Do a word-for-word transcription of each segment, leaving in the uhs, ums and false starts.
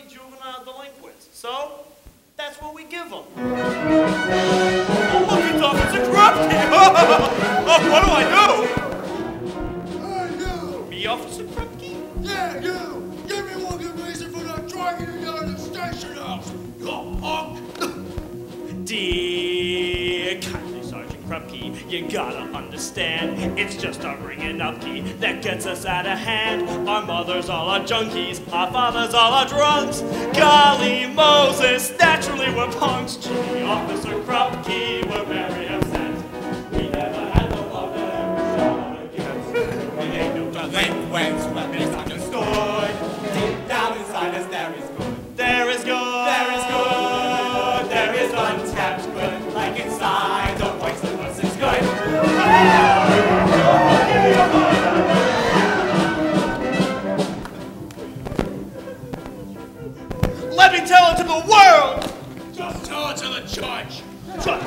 be juvenile delinquents. So, that's what we give them. Oh, look, it's Officer Krupke! Oh, what do I do? Hey, you! Me, Officer Krupke? Yeah, you! Give me one good reason for not dragging you down to the station house, you punk! Dear kindly Sergeant Krupke, you gotta understand, it's just our bringing up key that gets us out of hand. Our mothers all are junkies, our fathers all are drunks. Golly Moses, naturally we're punks. Gee, Officer Krupke, we're very upset. We never had no love that ever shone against. We ain't no delinquents, we're misunderstood. Deep down inside us there is good. There is good. There is good. There is untapped good. Like inside the voice of us is good. Let me tell it to the world! Just tell it to the judge! Judge.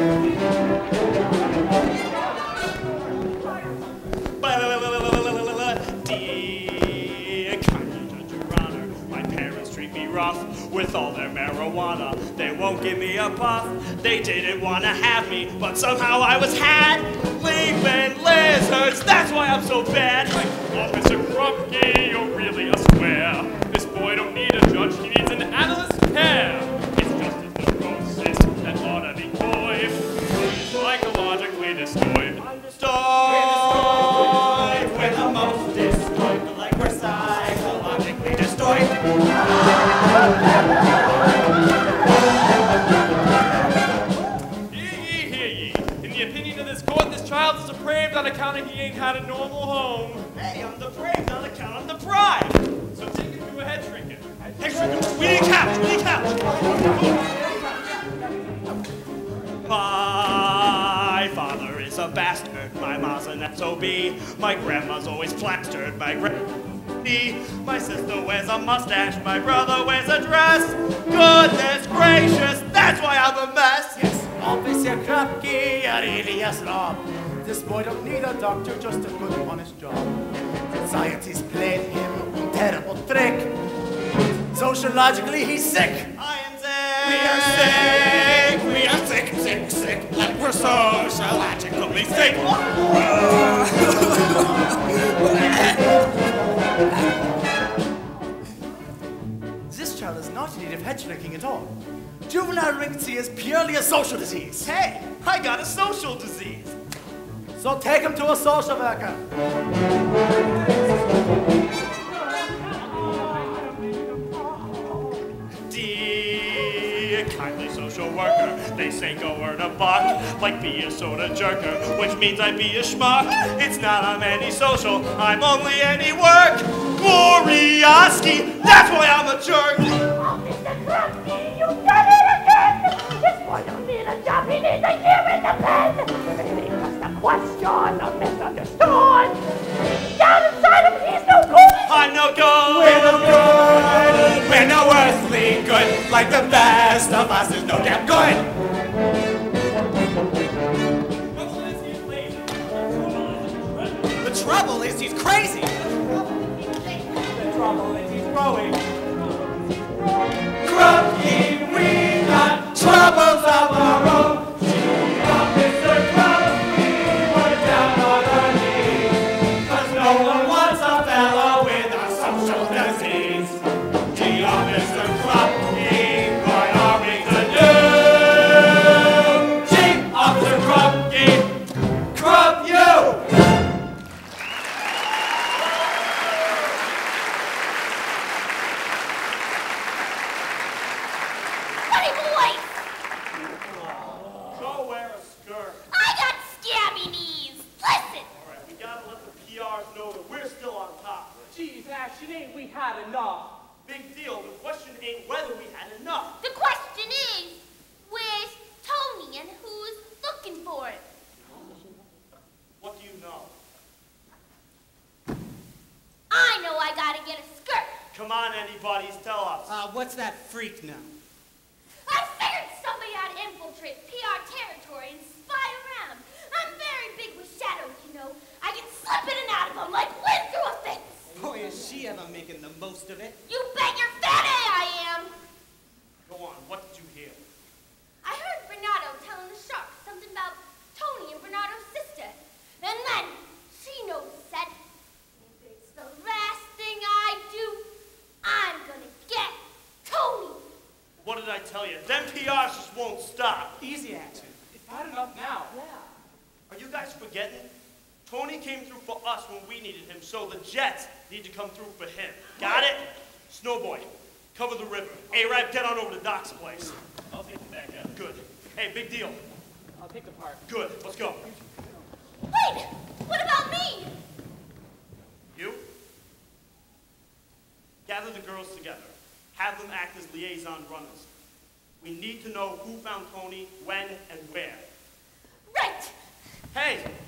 Dear kindly Judge, Your Honor, my parents treat me rough with all their marijuana. They won't give me a puff. They didn't want to have me, but somehow I was had. Leaping lizards, that's why I'm so bad. Officer Krupke, you're really a square. This boy don't need a judge, he needs an analyst's care. It's just his neurosis that ought to be coy. He's psychologically destroyed. Destroyed, we're the most destroyed, like we're psychologically destroyed. Hear ye, hear ye. In the opinion of this court, this child is depraved on account of he ain't had a normal home. Hey, I'm depraved on account I'm deprived. So take him to a head shrinker. Hey, Shrinker, we need a couch, we need a couch. My father is a bastard, my mom's an S O B, my grandma's always plastered, my gra- my sister wears a mustache, my brother wears a dress. Goodness gracious, that's why I'm a mess. Yes, Officer Krupke, you're really a slob. This boy don't need a doctor, just a good honest job. Society's played him a terrible trick. Sociologically, he's sick. I am sick. We are sick. We are sick, sick, sick. Like we're sociologically sick. This child is not in need of head shrinking at all. Juvenile ringency is purely a social disease. Hey, I got a social disease. So take him to a social worker. Dear kindly social worker, they say go earn a buck, like be a soda jerker, which means I be a schmuck. It's not I'm anti-social, I'm only anti-work. Glorioski, that's why I'm a jerk. Officer Krupke, you done it again! This boy don't need a job, he needs a year in the pen! Because the question of misunderstood! Down inside him, he's no good! I'm no good. We're no good. We're no earthly good. Like the best of us is no damn good. The trouble is he's crazy. The trouble is he's growing. Krupke, we got troubles of our own. Officer Krupke, we're down on our knees. Cause no one wants a fellow with a social disease. Gee, Officer Krupke, what are we to do? Gee, Officer Krupke, Krup you! Buddy boy! Go wear a skirt. I got scabby knees! Listen! All right, we gotta let the P Rs know that we're still on top. Geez, Ashton, ain't we had enough? Big deal. The question ain't whether we had enough. The question is, where's Tony and who's looking for him? What do you know? I know I gotta get a skirt. Come on, anybody's, tell us. Uh, what's that freak now? I figured somebody ought to infiltrate P R territory and spy around. I'm very big with shadows, you know. I can slip in and out of them like wind through a fence. Boy, is she ever making the most of it. You bet your fat A I tell you, them P Rs just won't stop. Easy action. It's bad enough now. Are you guys forgetting? Tony came through for us when we needed him, so the Jets need to come through for him. Got it? Snowboy, cover the river. A-Rap, get on over to Doc's place. I'll take the back out. Good. Hey, big deal. I'll take the part. Good. Let's go. Wait! What about me? You? Gather the girls together. Have them act as liaison runners. We need to know who found Tony, when, and where. Right! Hey,